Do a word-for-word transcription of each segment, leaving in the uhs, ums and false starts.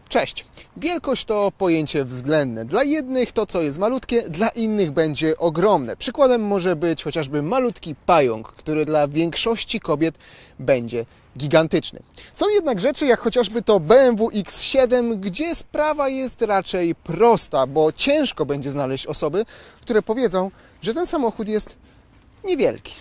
Cześć! Wielkość to pojęcie względne. Dla jednych to, co jest malutkie, dla innych będzie ogromne. Przykładem może być chociażby malutki pająk, który dla większości kobiet będzie gigantyczny. Są jednak rzeczy, jak chociażby to B M W X siedem, gdzie sprawa jest raczej prosta, bo ciężko będzie znaleźć osoby, które powiedzą, że ten samochód jest niewielki.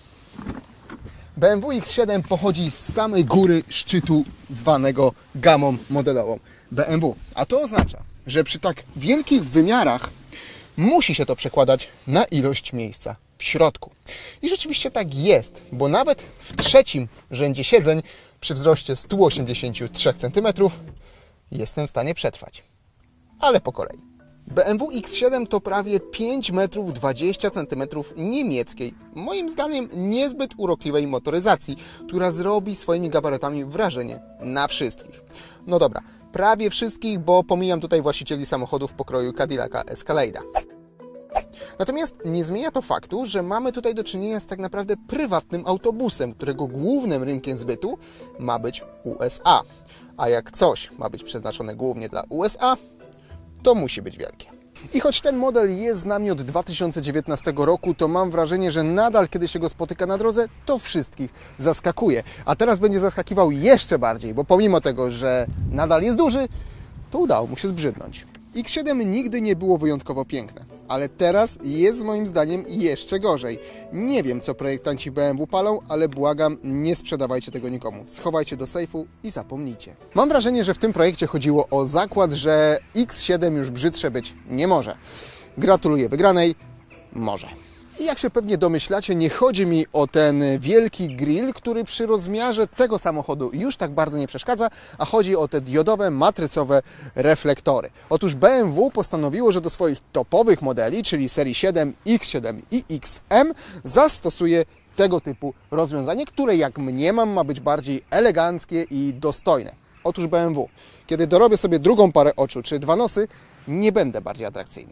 B M W X siedem pochodzi z samej góry szczytu zwanego gamą modelową B M W. A to oznacza, że przy tak wielkich wymiarach musi się to przekładać na ilość miejsca w środku. I rzeczywiście tak jest, bo nawet w trzecim rzędzie siedzeń przy wzroście stu osiemdziesięciu trzech centymetrów jestem w stanie przetrwać. Ale po kolei. B M W X siedem to prawie pięć metrów dwadzieścia centymetrów niemieckiej, moim zdaniem niezbyt urokliwej motoryzacji, która zrobi swoimi gabarytami wrażenie na wszystkich. No dobra, prawie wszystkich, bo pomijam tutaj właścicieli samochodów pokroju Cadillaca Escalade. Natomiast nie zmienia to faktu, że mamy tutaj do czynienia z tak naprawdę prywatnym autobusem, którego głównym rynkiem zbytu ma być U S A. A jak coś ma być przeznaczone głównie dla U S A, to musi być wielkie. I choć ten model jest z nami od dwa tysiące dziewiętnastego roku, to mam wrażenie, że nadal, kiedy się go spotyka na drodze, to wszystkich zaskakuje. A teraz będzie zaskakiwał jeszcze bardziej, bo pomimo tego, że nadal jest duży, to udało mu się zbrzydnąć. X siedem nigdy nie było wyjątkowo piękne, ale teraz jest moim zdaniem jeszcze gorzej. Nie wiem, co projektanci B M W palą, ale błagam, nie sprzedawajcie tego nikomu. Schowajcie do sejfu i zapomnijcie. Mam wrażenie, że w tym projekcie chodziło o zakład, że X siedem już brzydsze być nie może. Gratuluję wygranej, może. I jak się pewnie domyślacie, nie chodzi mi o ten wielki grill, który przy rozmiarze tego samochodu już tak bardzo nie przeszkadza, a chodzi o te diodowe, matrycowe reflektory. Otóż B M W postanowiło, że do swoich topowych modeli, czyli serii siedem, X siedem i X M, zastosuje tego typu rozwiązanie, które jak mniemam ma być bardziej eleganckie i dostojne. Otóż B M W, kiedy dorobię sobie drugą parę oczu czy dwa nosy, nie będę bardziej atrakcyjny.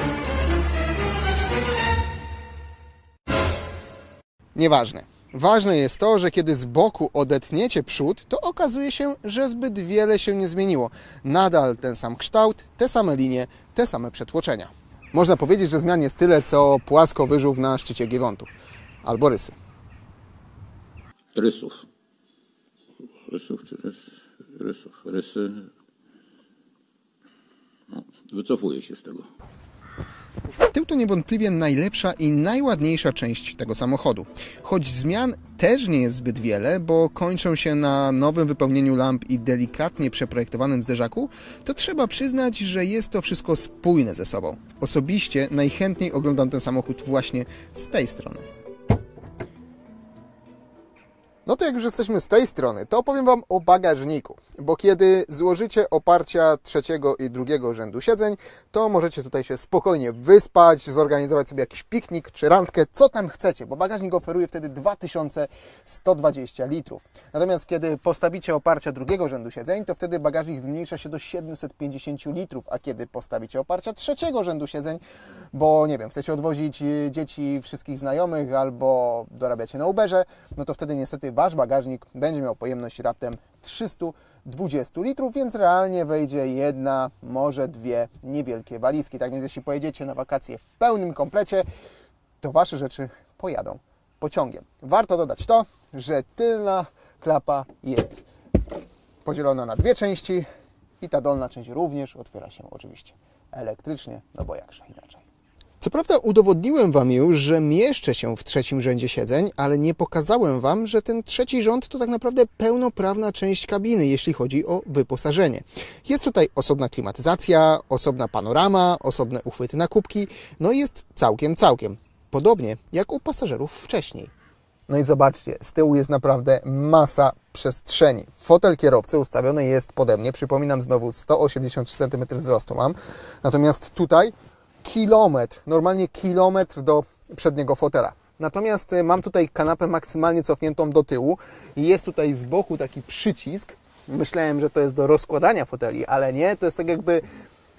Nieważne. Ważne jest to, że kiedy z boku odetniecie przód, to okazuje się, że zbyt wiele się nie zmieniło. Nadal ten sam kształt, te same linie, te same przetłoczenia. Można powiedzieć, że zmian jest tyle, co płaskowyżów na szczycie Giewontu. Albo rysy. Rysów. Rysów czy rys? Rysów. Rysy. No, wycofuję się z tego. Tył to niewątpliwie najlepsza i najładniejsza część tego samochodu. Choć zmian też nie jest zbyt wiele, bo kończą się na nowym wypełnieniu lamp i delikatnie przeprojektowanym zderzaku, to trzeba przyznać, że jest to wszystko spójne ze sobą. Osobiście najchętniej oglądam ten samochód właśnie z tej strony. No to jak już jesteśmy z tej strony, to opowiem Wam o bagażniku, bo kiedy złożycie oparcia trzeciego i drugiego rzędu siedzeń, to możecie tutaj się spokojnie wyspać, zorganizować sobie jakiś piknik czy randkę, co tam chcecie, bo bagażnik oferuje wtedy dwa tysiące sto dwadzieścia litrów. Natomiast kiedy postawicie oparcia drugiego rzędu siedzeń, to wtedy bagażnik zmniejsza się do siedemset pięćdziesiąt litrów, a kiedy postawicie oparcia trzeciego rzędu siedzeń, bo nie wiem, chcecie odwozić dzieci, wszystkich znajomych albo dorabiacie na Uberze, no to wtedy niestety Wasz bagażnik będzie miał pojemność raptem trzysta dwadzieścia litrów, więc realnie wejdzie jedna, może dwie niewielkie walizki. Tak więc jeśli pojedziecie na wakacje w pełnym komplecie, to Wasze rzeczy pojadą pociągiem. Warto dodać to, że tylna klapa jest podzielona na dwie części i ta dolna część również otwiera się oczywiście elektrycznie, no bo jakże inaczej. Co prawda udowodniłem Wam już, że mieszczę się w trzecim rzędzie siedzeń, ale nie pokazałem Wam, że ten trzeci rząd to tak naprawdę pełnoprawna część kabiny, jeśli chodzi o wyposażenie. Jest tutaj osobna klimatyzacja, osobna panorama, osobne uchwyty na kubki, no i jest całkiem, całkiem. Podobnie jak u pasażerów wcześniej. No i zobaczcie, z tyłu jest naprawdę masa przestrzeni. Fotel kierowcy ustawiony jest pode mnie, przypominam znowu sto osiemdziesiąt trzy centymetry wzrostu mam, natomiast tutaj kilometr, normalnie kilometr do przedniego fotela. Natomiast mam tutaj kanapę maksymalnie cofniętą do tyłu i jest tutaj z boku taki przycisk. Myślałem, że to jest do rozkładania foteli, ale nie, to jest tak jakby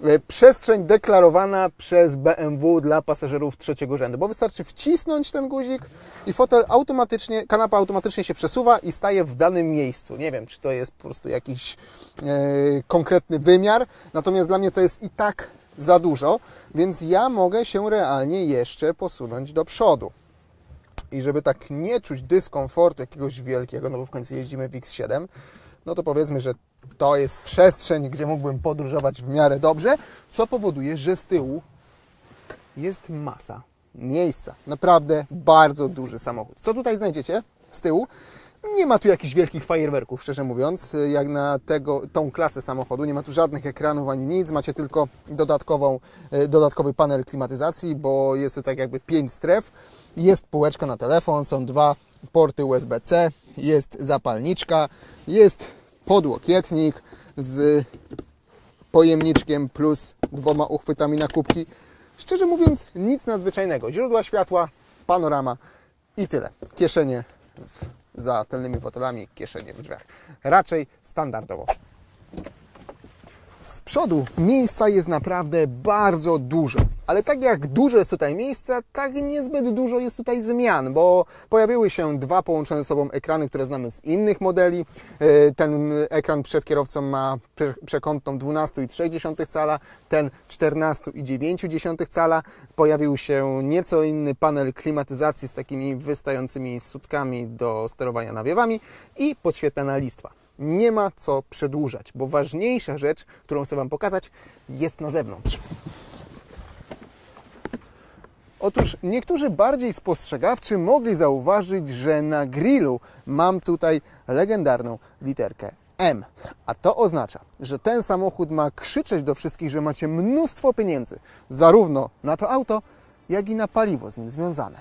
Przestrzeń deklarowana przez B M W dla pasażerów trzeciego rzędu, bo wystarczy wcisnąć ten guzik i fotel automatycznie, kanapa automatycznie się przesuwa i staje w danym miejscu. Nie wiem, czy to jest po prostu jakiś e, konkretny wymiar, natomiast dla mnie to jest i tak za dużo, więc ja mogę się realnie jeszcze posunąć do przodu. I żeby tak nie czuć dyskomfortu jakiegoś wielkiego, no bo w końcu jeździmy w X siedem, no to powiedzmy, że to jest przestrzeń, gdzie mógłbym podróżować w miarę dobrze, co powoduje, że z tyłu jest masa miejsca. Naprawdę bardzo duży samochód. Co tutaj znajdziecie z tyłu? Nie ma tu jakichś wielkich fajerwerków, szczerze mówiąc, jak na tego, tą klasę samochodu. Nie ma tu żadnych ekranów ani nic. Macie tylko dodatkową, dodatkowy panel klimatyzacji, bo jest to tak jakby pięć stref. Jest półeczka na telefon, są dwa porty U S B C, jest zapalniczka, jest podłokietnik z pojemniczkiem plus dwoma uchwytami na kubki. Szczerze mówiąc, nic nadzwyczajnego. Źródła światła, panorama i tyle. Kieszenie w, za tylnymi fotelami, kieszenie w drzwiach. Raczej standardowo. Z przodu miejsca jest naprawdę bardzo dużo, ale tak jak dużo jest tutaj miejsca, tak niezbyt dużo jest tutaj zmian, bo pojawiły się dwa połączone ze sobą ekrany, które znamy z innych modeli. Ten ekran przed kierowcą ma przekątną dwanaście i trzy dziesiąte cala, ten czternaście i dziewięć dziesiątych cala. Pojawił się nieco inny panel klimatyzacji z takimi wystającymi sutkami do sterowania nawiewami i podświetlana listwa. Nie ma co przedłużać, bo ważniejsza rzecz, którą chcę Wam pokazać, jest na zewnątrz. Otóż niektórzy bardziej spostrzegawczy mogli zauważyć, że na grillu mam tutaj legendarną literkę M. A to oznacza, że ten samochód ma krzyczeć do wszystkich, że macie mnóstwo pieniędzy, zarówno na to auto, jak i na paliwo z nim związane.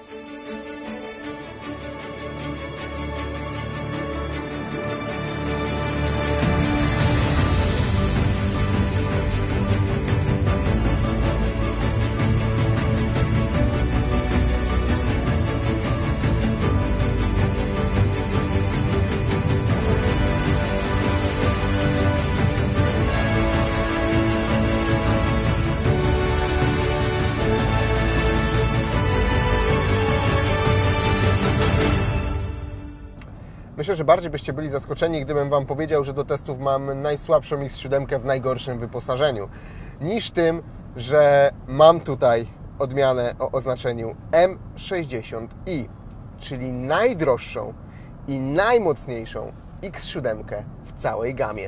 Myślę, że bardziej byście byli zaskoczeni, gdybym Wam powiedział, że do testów mam najsłabszą X siedem w najgorszym wyposażeniu, niż tym, że mam tutaj odmianę o oznaczeniu M sześćdziesiąt i, czyli najdroższą i najmocniejszą X siedem w całej gamie.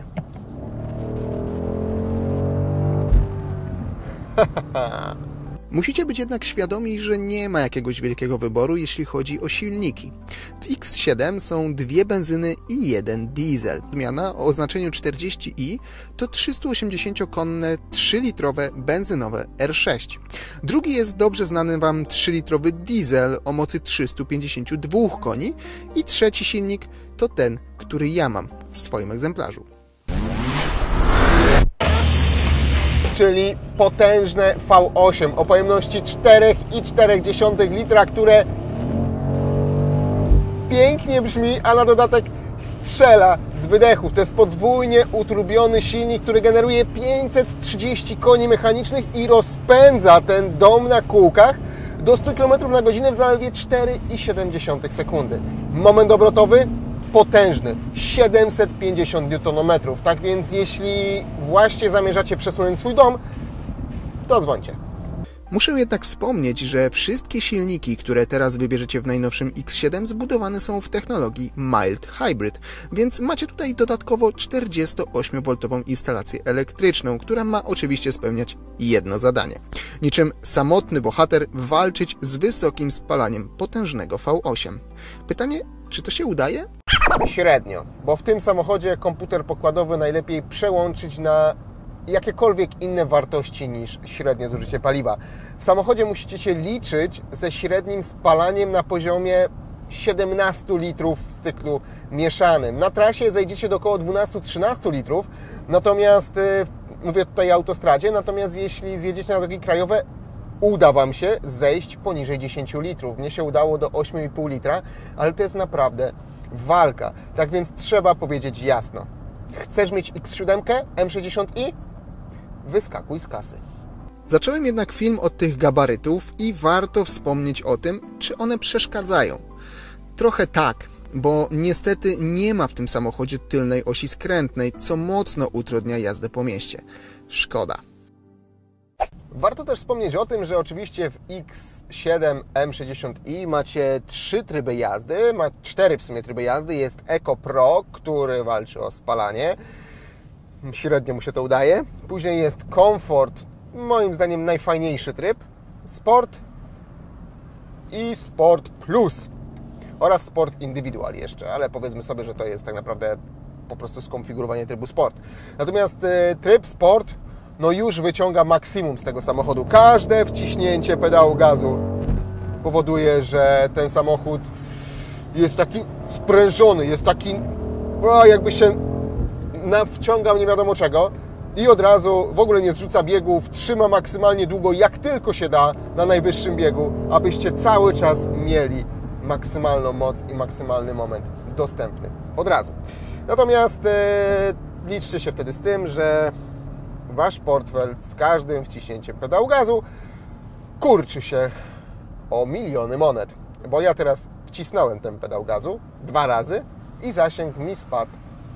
Musicie być jednak świadomi, że nie ma jakiegoś wielkiego wyboru, jeśli chodzi o silniki. W X siedem są dwie benzyny i jeden diesel. Odmiana o oznaczeniu czterdzieści i to trzystuosiemdziesięciokonne trzylitrowe benzynowe R sześć. Drugi jest dobrze znany Wam trzylitrowy diesel o mocy trzystu pięćdziesięciu dwóch koni i trzeci silnik to ten, który ja mam w swoim egzemplarzu. Czyli potężne V osiem o pojemności cztery i cztery dziesiąte litra, które pięknie brzmi, a na dodatek strzela z wydechów. To jest podwójnie utrubiony silnik, który generuje pięćset trzydzieści koni mechanicznych i rozpędza ten dom na kółkach do stu kilometrów na godzinę w zaledwie cztery i siedem dziesiątych sekundy. Moment obrotowy potężny, siedemset pięćdziesiąt niutonometrów. Tak więc jeśli właśnie zamierzacie przesunąć swój dom, to dzwońcie. Muszę jednak wspomnieć, że wszystkie silniki, które teraz wybierzecie w najnowszym X siedem, zbudowane są w technologii Mild Hybrid, więc macie tutaj dodatkowo czterdziestoośmiowoltową instalację elektryczną, która ma oczywiście spełniać jedno zadanie. Niczym samotny bohater walczyć z wysokim spalaniem potężnego V osiem. Pytanie, czy to się udaje? Średnio, bo w tym samochodzie komputer pokładowy najlepiej przełączyć na jakiekolwiek inne wartości niż średnie zużycie paliwa. W samochodzie musicie się liczyć ze średnim spalaniem na poziomie siedemnastu litrów w cyklu mieszanym. Na trasie zejdziecie do około dwunastu do trzynastu litrów, natomiast, mówię tutaj o autostradzie, natomiast jeśli zjedziecie na drogi krajowe, uda Wam się zejść poniżej dziesięciu litrów. Mnie się udało do ośmiu i pół litra, ale to jest naprawdę walka. Tak więc trzeba powiedzieć jasno. Chcesz mieć X siedem M sześćdziesiąt i? wyskakuj z kasy. Zacząłem jednak film od tych gabarytów i warto wspomnieć o tym, czy one przeszkadzają. Trochę tak, bo niestety nie ma w tym samochodzie tylnej osi skrętnej, co mocno utrudnia jazdę po mieście. Szkoda. Warto też wspomnieć o tym, że oczywiście w X siedem M sześćdziesiąt i macie trzy tryby jazdy, ma cztery w sumie tryby jazdy. Jest Eco Pro, który walczy o spalanie. Średnio mu się to udaje. Później jest Comfort, moim zdaniem najfajniejszy tryb. Sport i Sport Plus. Oraz Sport Individual jeszcze, ale powiedzmy sobie, że to jest tak naprawdę po prostu skonfigurowanie trybu Sport. Natomiast y, tryb Sport no już wyciąga maksimum z tego samochodu. Każde wciśnięcie pedału gazu powoduje, że ten samochód jest taki sprężony, jest taki, o, jakby się nawciągał nie wiadomo czego i od razu w ogóle nie zrzuca biegów, trzyma maksymalnie długo, jak tylko się da na najwyższym biegu, abyście cały czas mieli maksymalną moc i maksymalny moment dostępny od razu. Natomiast e, liczcie się wtedy z tym, że Wasz portfel z każdym wciśnięciem pedału gazu kurczy się o miliony monet. Bo ja teraz wcisnąłem ten pedał gazu dwa razy i zasięg mi spadł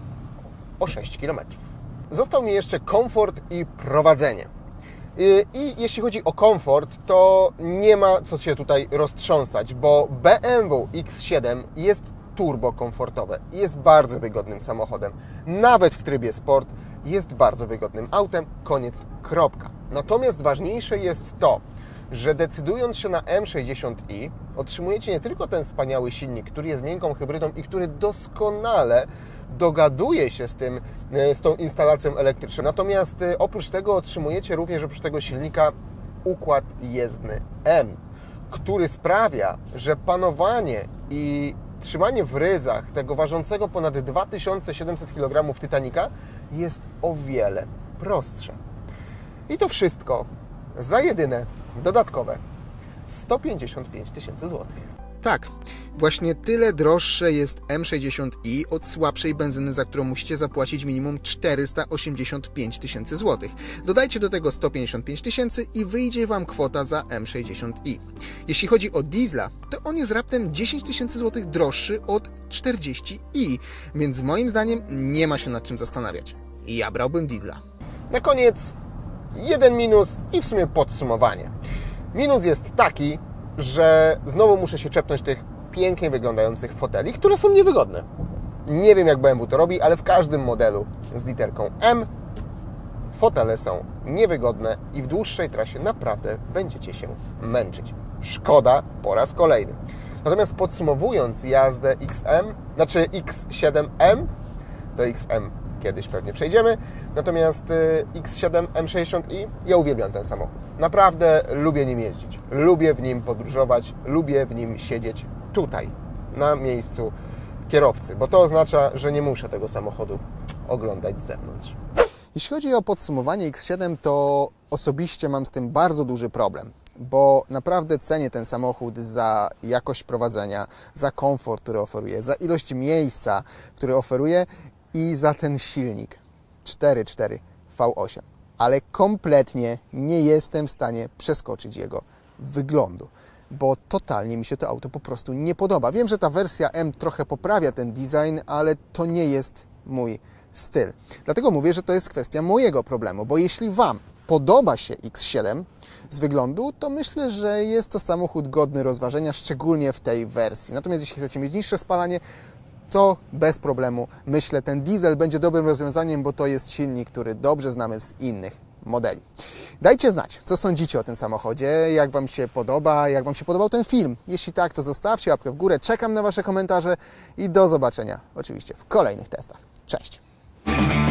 o sześć kilometrów. Został mi jeszcze komfort i prowadzenie. I, I jeśli chodzi o komfort, to nie ma co się tutaj roztrząsać, bo B M W X siedem jest turbo komfortowe i jest bardzo wygodnym samochodem. Nawet w trybie sport jest bardzo wygodnym autem, koniec, kropka. Natomiast ważniejsze jest to, że decydując się na M sześćdziesiąt i otrzymujecie nie tylko ten wspaniały silnik, który jest miękką hybrydą i który doskonale dogaduje się z tym, z tą instalacją elektryczną. Natomiast oprócz tego otrzymujecie również oprócz tego silnika układ jezdny M, który sprawia, że panowanie i trzymanie w ryzach tego ważącego ponad dwa tysiące siedemset kilogramów Titanica jest o wiele prostsze. I to wszystko za jedyne dodatkowe sto pięćdziesiąt pięć tysięcy złotych. Tak, właśnie tyle droższe jest M sześćdziesiąt i od słabszej benzyny, za którą musicie zapłacić minimum czterysta osiemdziesiąt pięć tysięcy złotych. Dodajcie do tego sto pięćdziesiąt pięć tysięcy i wyjdzie Wam kwota za M sześćdziesiąt i. Jeśli chodzi o diesla, to on jest raptem dziesięć tysięcy złotych droższy od czterdzieści i, więc moim zdaniem nie ma się nad czym zastanawiać. Ja brałbym diesla. Na koniec jeden minus i w sumie podsumowanie. Minus jest taki, że znowu muszę się czepnąć tych pięknie wyglądających foteli, które są niewygodne. Nie wiem, jak B M W to robi, ale w każdym modelu z literką M fotele są niewygodne i w dłuższej trasie naprawdę będziecie się męczyć. Szkoda po raz kolejny. Natomiast podsumowując jazdę X M, znaczy X siedem M, do X M kiedyś pewnie przejdziemy, natomiast X siedem M sześćdziesiąt i, ja uwielbiam ten samochód. Naprawdę lubię nim jeździć, lubię w nim podróżować, lubię w nim siedzieć tutaj, na miejscu kierowcy, bo to oznacza, że nie muszę tego samochodu oglądać z zewnątrz. Jeśli chodzi o podsumowanie X siedem, to osobiście mam z tym bardzo duży problem, bo naprawdę cenię ten samochód za jakość prowadzenia, za komfort, który oferuje, za ilość miejsca, który oferuje i za ten silnik cztery cztery V osiem, ale kompletnie nie jestem w stanie przeskoczyć jego wyglądu, bo totalnie mi się to auto po prostu nie podoba. Wiem, że ta wersja M trochę poprawia ten design, ale to nie jest mój styl. Dlatego mówię, że to jest kwestia mojego problemu, bo jeśli Wam podoba się X siedem z wyglądu, to myślę, że jest to samochód godny rozważenia, szczególnie w tej wersji. Natomiast jeśli chcecie mieć niższe spalanie, to bez problemu, myślę, ten diesel będzie dobrym rozwiązaniem, bo to jest silnik, który dobrze znamy z innych modeli. Dajcie znać, co sądzicie o tym samochodzie, jak Wam się podoba, jak Wam się podobał ten film. Jeśli tak, to zostawcie łapkę w górę, czekam na Wasze komentarze i do zobaczenia oczywiście w kolejnych testach. Cześć!